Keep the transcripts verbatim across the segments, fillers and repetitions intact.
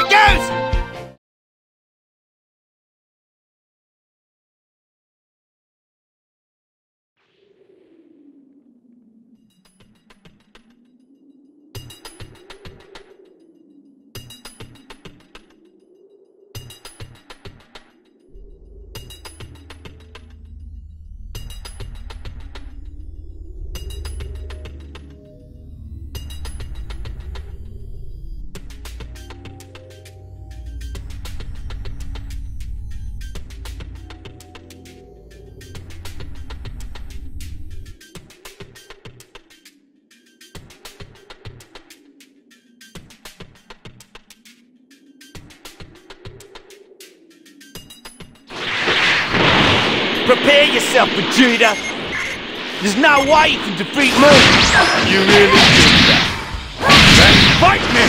it goes! Prepare yourself, Vegeta! There's no way you can defeat me! You really think that? Then fight me!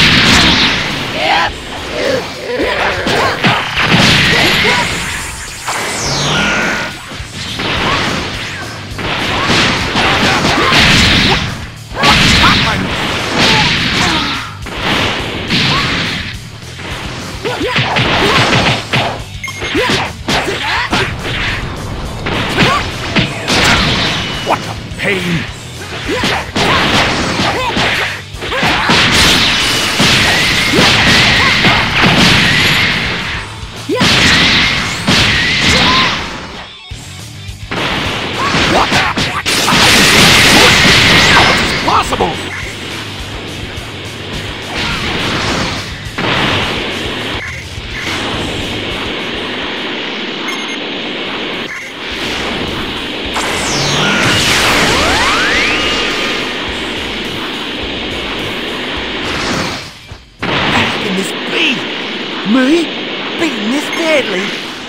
What a pain! What? How is this possible? Me? Beating this badly?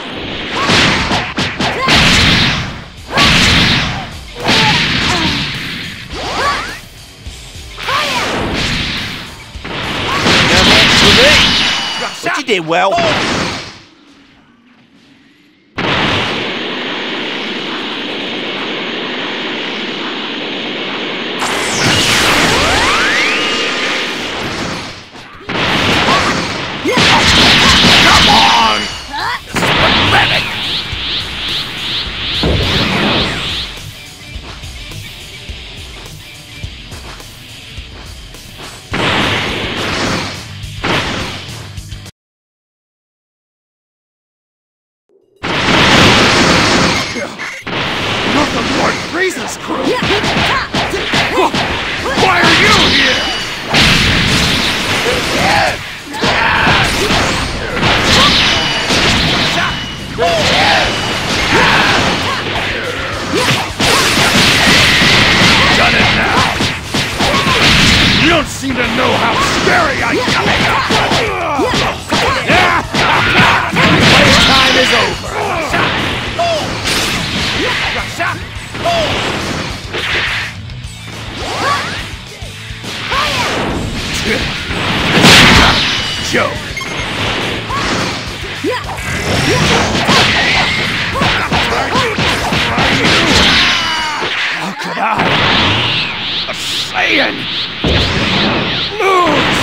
No match for me! But you did well. Not the Lord Frieza's crew! Why are you here? Done it now! You don't seem to know how scary I am! Playtime is over! Joke. How could I, a Saiyan, lose?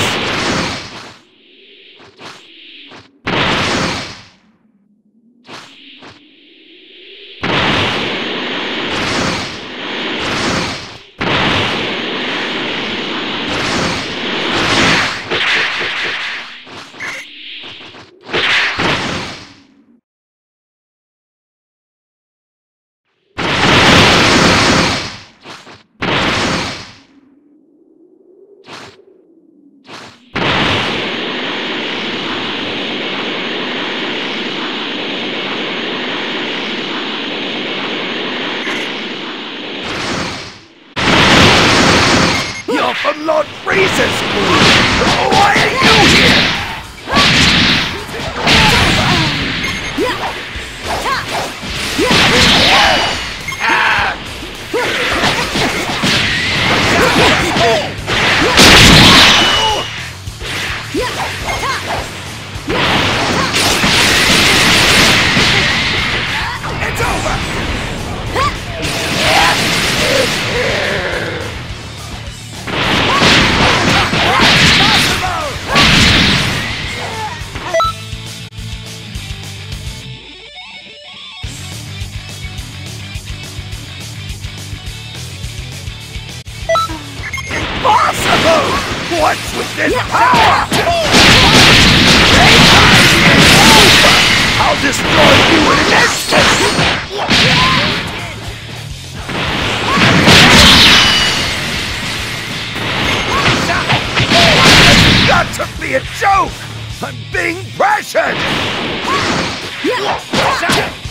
From Lord Frieza's crew! Why are you here? It's over! Impossible! touch with this power! I'll destroy you in an instant! That took me a joke! I'm being pressured!